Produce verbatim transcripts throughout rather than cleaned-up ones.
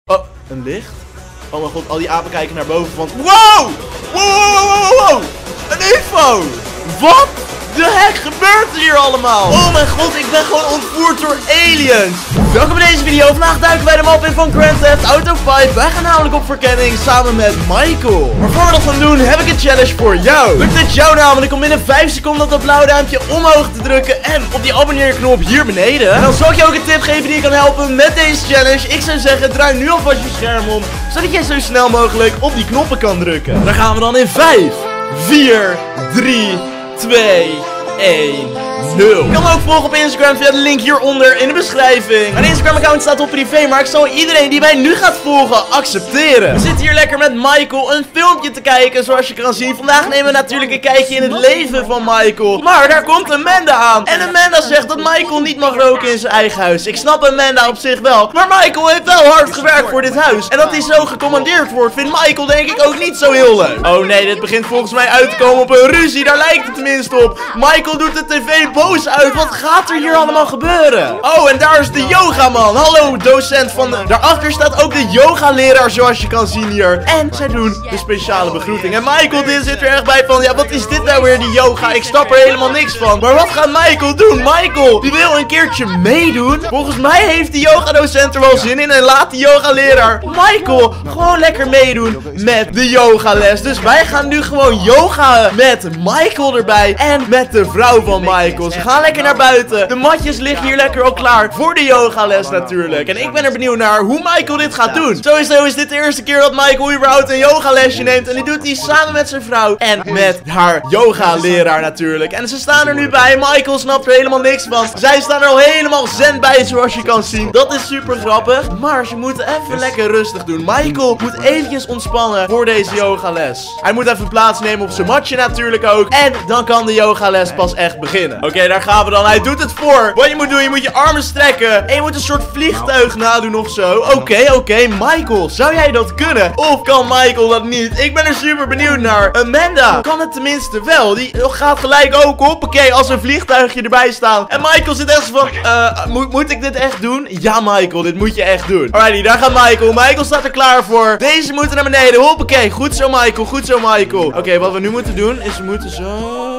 Oh, een licht? Oh mijn god, al die apen kijken naar boven van... Wow! Wow, wow, wow, wow, wow! Een U F O! Wat de heck gebeurt er hier allemaal? Oh mijn god, ik ben gewoon ontvoerd door aliens. Welkom bij deze video. Vandaag duiken wij de map in van Grand Theft Auto vijf. Wij gaan namelijk op verkenning samen met Michael. Maar voor we dat gaan doen, heb ik een challenge voor jou. Lukt het jou namelijk om binnen vijf seconden op dat blauwe duimpje omhoog te drukken en op die abonneerknop hier beneden. En dan zal ik je ook een tip geven die je kan helpen met deze challenge. Ik zou zeggen, draai nu alvast je scherm om, zodat jij zo snel mogelijk op die knoppen kan drukken. Daar gaan we dan in vijf, vier, drie, twee, één, nul. Je kan me ook volgen op Instagram via de link hieronder in de beschrijving. Mijn Instagram account staat op privé, maar ik zal iedereen die mij nu gaat volgen accepteren. We zitten hier lekker met Michael een filmpje te kijken, zoals je kan zien. Vandaag nemen we natuurlijk een kijkje in het leven van Michael. Maar daar komt Amanda aan. En Amanda zegt dat Michael niet mag roken in zijn eigen huis. Ik snap Amanda op zich wel, maar Michael heeft wel hard gewerkt voor dit huis. En dat hij zo gecommandeerd wordt, vindt Michael denk ik ook niet zo heel leuk. Oh nee, dit begint volgens mij uit te komen op een ruzie. Daar lijkt het tenminste op. Michael doet de tv boos uit. Wat gaat er hier allemaal gebeuren? Oh, en daar is de yogaman. Hallo, docent van de... Daarachter staat ook de yogaleraar, zoals je kan zien hier. En zij doen de speciale begroeting. En Michael dit zit er echt bij van, ja, wat is dit nou weer, die yoga? Ik snap er helemaal niks van. Maar wat gaat Michael doen? Michael, die wil een keertje meedoen. Volgens mij heeft die yogadocent er wel zin in. En laat die yogaleraar Michael gewoon lekker meedoen met de yogales. Dus wij gaan nu gewoon yoga met Michael erbij. En met de vrouw van Michael. Ze gaan lekker naar buiten. De matjes liggen hier lekker al klaar voor de yogales natuurlijk. En ik ben er benieuwd naar hoe Michael dit gaat doen. Sowieso is dit de eerste keer dat Michael überhaupt een yogalesje neemt. En die doet hij samen met zijn vrouw. En met haar yogaleraar natuurlijk. En ze staan er nu bij. Michael snapt er helemaal niks van. Zij staan er al helemaal zen bij, zoals je kan zien. Dat is super grappig. Maar ze moeten even lekker rustig doen. Michael moet eventjes ontspannen voor deze yogales. Hij moet even plaatsnemen op zijn matje natuurlijk ook. En dan kan de yogales pas echt beginnen. Oké, okay, daar gaan we dan. Hij doet het voor. Wat je moet doen, je moet je armen strekken. En je moet een soort vliegtuig nadoen of zo. Oké, okay, oké. Okay. Michael, zou jij dat kunnen? Of kan Michael dat niet? Ik ben er super benieuwd naar. Amanda kan het tenminste wel. Die gaat gelijk ook op. Oké, okay, als een vliegtuigje erbij staan. En Michael zit echt van, uh, moet, moet ik dit echt doen? Ja, Michael, dit moet je echt doen. Alrighty, daar gaat Michael. Michael staat er klaar voor. Deze moeten naar beneden. Hoppakee. Goed zo, Michael. Goed zo, Michael. Oké, okay, wat we nu moeten doen is we moeten zo...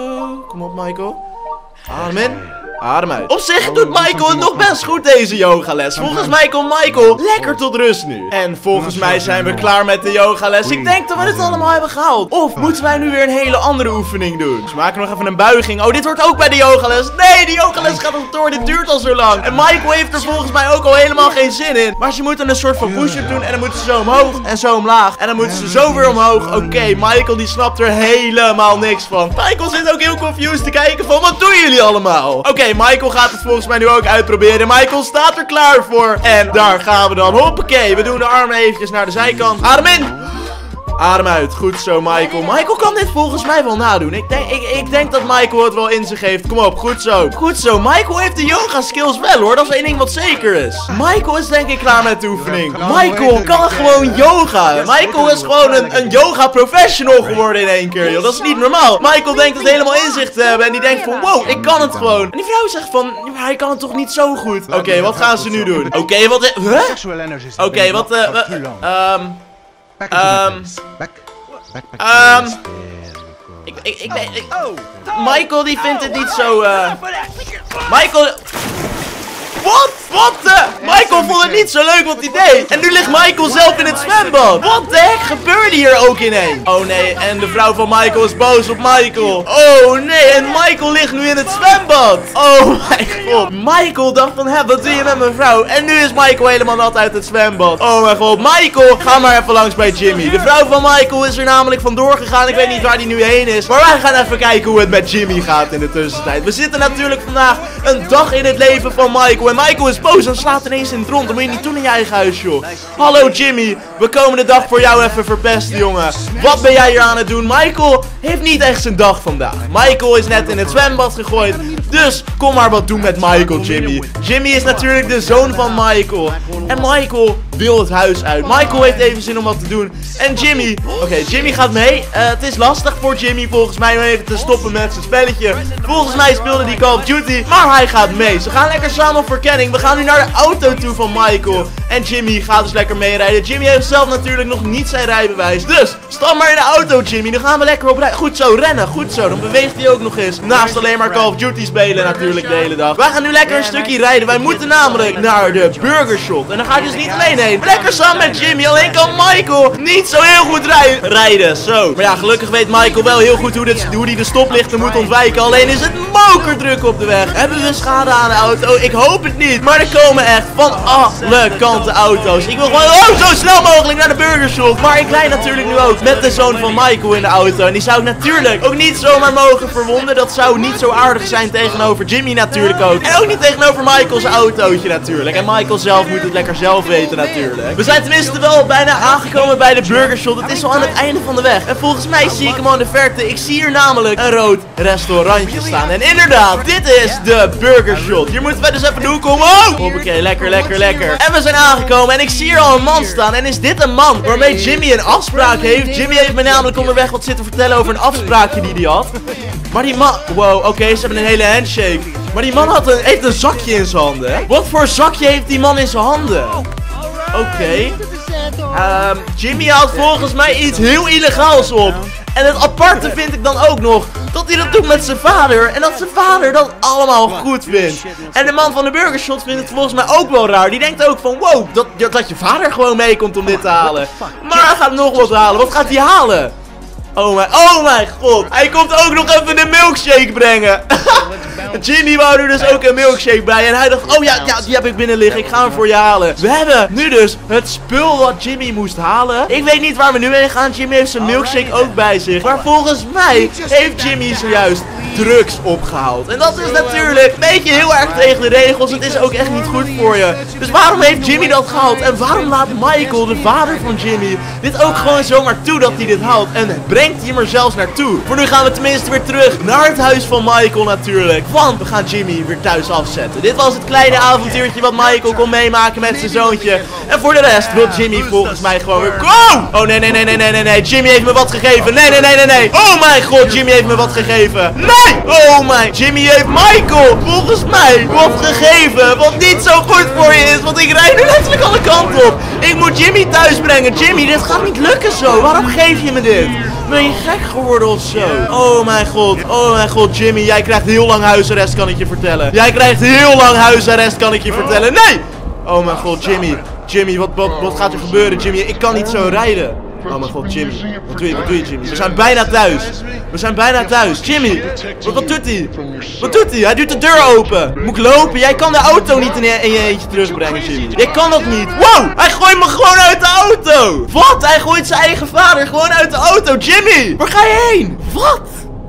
Kom op, Michael. Adem in. Adem uit. Op zich doet Michael het nog best goed deze yogales. Volgens mij komt Michael lekker tot rust nu. En volgens mij zijn we klaar met de yogales. Ik denk dat we het allemaal hebben gehaald. Of moeten wij nu weer een hele andere oefening doen? Dus we maken nog even een buiging. Oh, dit hoort ook bij de yogales. Nee, de yogales gaat nog door. Dit duurt al zo lang. En Michael heeft er volgens mij ook al helemaal geen zin in. Maar ze moeten een soort van push-up doen. En dan moeten ze zo omhoog en zo omlaag. En dan moeten ze zo weer omhoog. Oké, okay, Michael die snapt er helemaal niks van. Michael zit ook heel confused te kijken van, wat doen jullie allemaal? Oké. Okay, Michael gaat het volgens mij nu ook uitproberen. Michael staat er klaar voor. En daar gaan we dan. Hoppakee. We doen de armen eventjes naar de zijkant. Adem in. Adem uit. Goed zo, Michael. Michael kan dit volgens mij wel nadoen. Ik denk, ik, ik denk dat Michael het wel in zich heeft. Kom op. Goed zo. Goed zo. Michael heeft de yoga skills wel, hoor. Dat is één ding wat zeker is. Michael is denk ik klaar met de oefening. Michael kan gewoon yoga. Michael is gewoon een, een yoga professional geworden in één keer, joh. Dat is niet normaal. Michael denkt het helemaal in zich te hebben. En die denkt van, wow, ik kan het gewoon. En die vrouw zegt van, maar hij kan het toch niet zo goed. Oké, okay, wat gaan ze nu doen? Oké, okay, wat... Huh? Oké, okay, wat... Ehm... Uh, um, Um, um, ik, ik, ik, ik, Michael die vindt het niet zo, uh, Michael, wat? Wat de? Michael vond het niet zo leuk wat hij deed. En nu ligt Michael zelf in het zwembad. Wat de heck gebeurde hier ook ineens? Oh nee, en de vrouw van Michael is boos op Michael. Oh nee, en Michael ligt nu in het zwembad. Oh mijn god. Michael dacht van, hè, wat doe je met mijn vrouw? En nu is Michael helemaal nat uit het zwembad. Oh mijn god. Michael, ga maar even langs bij Jimmy. De vrouw van Michael is er namelijk vandoor gegaan. Ik weet niet waar die nu heen is. Maar wij gaan even kijken hoe het met Jimmy gaat in de tussentijd. We zitten natuurlijk vandaag een dag in het leven van Michael. En Michael is boos en slaat ineens in het rond. Dat moet je niet doen in je eigen huis, joh. Hallo Jimmy, we komen de dag voor jou even verpesten, jongen. Wat ben jij hier aan het doen? Michael heeft niet echt zijn dag vandaag. Michael is net in het zwembad gegooid. Dus kom maar wat doen met Michael, Jimmy. Jimmy is natuurlijk de zoon van Michael. En Michael wil het huis uit. Michael heeft even zin om wat te doen. En Jimmy, oké, okay, Jimmy gaat mee. Uh, het is lastig voor Jimmy volgens mij om even te stoppen met zijn spelletje. Volgens mij speelde die Call of Duty, maar hij gaat mee. Ze gaan lekker samen op verkenning. We gaan gaan nu naar de auto toe van Michael. En Jimmy gaat dus lekker meerijden. Jimmy heeft zelf natuurlijk nog niet zijn rijbewijs. Dus stap maar in de auto, Jimmy. Dan gaan we lekker op rijden. Goed zo, rennen. Goed zo. Dan beweegt hij ook nog eens. Naast alleen maar Call of Duty spelen natuurlijk de hele dag. Wij gaan nu lekker een stukje rijden. Wij moeten namelijk naar de Burger Shot. En dan ga je dus niet alleen heen. Lekker samen met Jimmy. Alleen kan Michael niet zo heel goed rij rijden. Zo. Maar ja, gelukkig weet Michael wel heel goed hoe hij hoe de stoplichten moet ontwijken. Alleen is het mokerdruk op de weg. Hebben we schade aan de auto? Ik hoop het niet. Maar er komen echt van alle kanten auto's. Ik wil gewoon oh, zo snel mogelijk naar de Burger Shop. Maar ik rijd natuurlijk nu ook met de zoon van Michael in de auto. En die zou ik natuurlijk ook niet zomaar mogen verwonden. Dat zou niet zo aardig zijn tegenover Jimmy natuurlijk ook. En ook niet tegenover Michael's autootje natuurlijk. En Michael zelf moet het lekker zelf weten natuurlijk. We zijn tenminste wel bijna aangekomen bij de Burger Shop. Het is al aan het einde van de weg. En volgens mij zie ik hem al in de verte. Ik zie hier namelijk een rood restaurantje staan. En inderdaad, dit is de Burger Shop. Hier moeten wij dus even de hoek komen. Oh! Hoppakee, lekker, lekker, lekker. En we zijn aangekomen en ik zie hier al een man staan. En is dit een man waarmee Jimmy een afspraak heeft? Jimmy heeft me namelijk onderweg wat zitten vertellen over een afspraakje die hij had. Maar die man... Wow, oké, okay, ze hebben een hele handshake. Maar die man had een, heeft een zakje in zijn handen. Hè? Wat voor zakje heeft die man in zijn handen? Oké. Okay. Um, Jimmy houdt volgens mij iets heel illegaals op. En het aparte vind ik dan ook nog dat hij dat doet met zijn vader. En dat zijn vader dat allemaal goed vindt. En de man van de Burger Shot vindt het volgens mij ook wel raar. Die denkt ook van wow, dat, dat je vader gewoon meekomt om dit te halen. Maar hij gaat nog wat halen. Wat gaat hij halen? Oh mijn, oh mijn god. Hij komt ook nog even een milkshake brengen. Jimmy wou er dus ook een milkshake bij. En hij dacht, oh ja, ja, die heb ik binnen liggen. Ik ga hem voor je halen. We hebben nu dus het spul wat Jimmy moest halen. Ik weet niet waar we nu heen gaan. Jimmy heeft zijn milkshake ook bij zich. Maar volgens mij heeft Jimmy zojuist drugs opgehaald. En dat is natuurlijk een beetje heel erg tegen de regels. Het is ook echt niet goed voor je. Dus waarom heeft Jimmy dat gehaald? En waarom laat Michael, de vader van Jimmy, dit ook gewoon zomaar toe dat hij dit haalt? En brengt hij hem er zelfs naartoe? Voor nu gaan we tenminste weer terug naar het huis van Michael natuurlijk. Want we gaan Jimmy weer thuis afzetten. Dit was het kleine avontuurtje wat Michael kon meemaken met zijn zoontje. En voor de rest wil Jimmy volgens mij gewoon weer... Oh! Oh nee, nee, nee, nee, nee, nee, nee. Jimmy heeft me wat gegeven. Nee, nee, nee, nee, nee. Oh mijn god, Jimmy heeft me wat gegeven. Nee! Oh mijn, Jimmy heeft Michael volgens mij wat gegeven. Wat niet zo goed voor je is. Want ik rijd nu letterlijk alle kanten op. Ik moet Jimmy thuis brengen. Jimmy, dit gaat niet lukken zo. Waarom geef je me dit? Ben je gek geworden of zo? Oh mijn god, oh mijn god, Jimmy, jij krijgt heel lang huisarrest, kan ik je vertellen. Jij krijgt heel lang huisarrest, kan ik je vertellen. Nee! Oh mijn god, Jimmy, Jimmy, wat, wat, wat gaat er gebeuren, Jimmy? Ik kan niet zo rijden. Oh mijn god, Jimmy, wat doe je, wat doe je, Jimmy? We zijn bijna thuis. We zijn bijna thuis. Jimmy, wat, wat doet hij? Wat doet hij? Hij doet de deur open. Moet ik lopen? Jij kan de auto niet in je, in je eentje terugbrengen, Jimmy. Jij kan dat niet. Wow, hij gooit me gewoon uit de auto. Wat? Hij gooit zijn eigen vader gewoon uit de auto. Jimmy, waar ga je heen? Wat?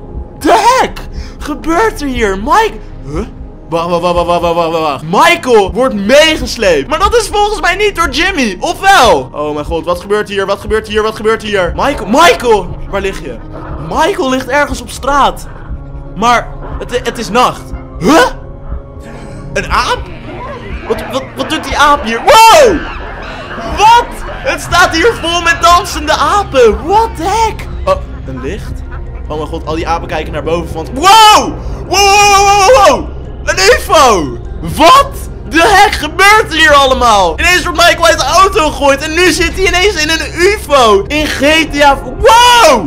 De hek? Gebeurt er hier? Mike? Huh? Wacht, wacht, wacht, wacht, wacht, wacht, wacht. Michael wordt meegesleept. Maar dat is volgens mij niet door Jimmy. Of wel? Oh mijn god, wat gebeurt hier? Wat gebeurt hier? Wat gebeurt hier? Michael, Michael! Waar lig je? Michael ligt ergens op straat. Maar het, het is nacht. Huh? Een aap? Wat, wat, wat doet die aap hier? Wow! Wat? Het staat hier vol met dansende apen. What the heck? Oh, een licht? Oh mijn god, al die apen kijken naar boven. Want... Wow! Wow, wow, wow, wow, wow! Een U F O! Wat? De heck gebeurt er hier allemaal? Ineens wordt Michael uit de auto gegooid en nu zit hij ineens in een U F O. In G T A... Wow!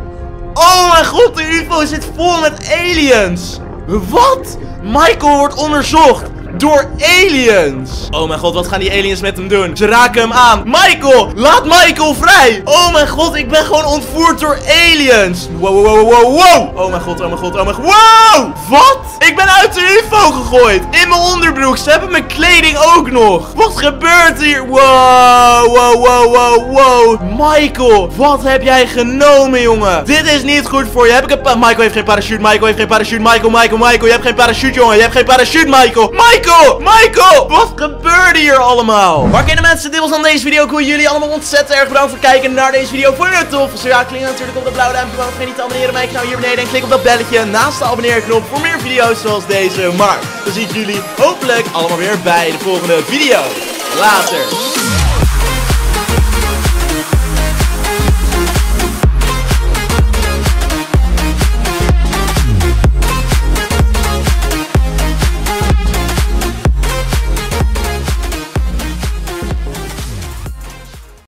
Oh mijn god, de U F O zit vol met aliens. Wat? Michael wordt onderzocht door aliens. Oh mijn god, wat gaan die aliens met hem doen? Ze raken hem aan. Michael, laat Michael vrij. Oh mijn god, ik ben gewoon ontvoerd door aliens. Wow, wow, wow, wow. Oh mijn god, oh mijn god, oh mijn god. Wow! Wat? Ik ben uit de U F O gegooid. In mijn onderbroek. Ze hebben mijn kleding ook nog. Wat gebeurt hier? Wow, wow, wow, wow, wow. Michael, wat heb jij genomen, jongen? Dit is niet goed voor je. Heb ik een pa- Michael heeft geen parachute. Michael heeft geen parachute. Michael, Michael, Michael. Je hebt geen parachute, jongen. Je hebt geen parachute, Michael. Michael! Michael! Michael! Wat gebeurde hier allemaal? Maar oké, mensen, dit was dan deze video. Ik wil jullie allemaal ontzettend erg bedankt voor het kijken naar deze video. Vond je het tof? Zo ja, klik natuurlijk op dat blauwe duimpje. Vergeet niet te abonneren op mijn kanaal hier beneden. En klik op dat belletje naast de abonneerknop voor meer video's zoals deze. Maar dan zie ik jullie hopelijk allemaal weer bij de volgende video. Later!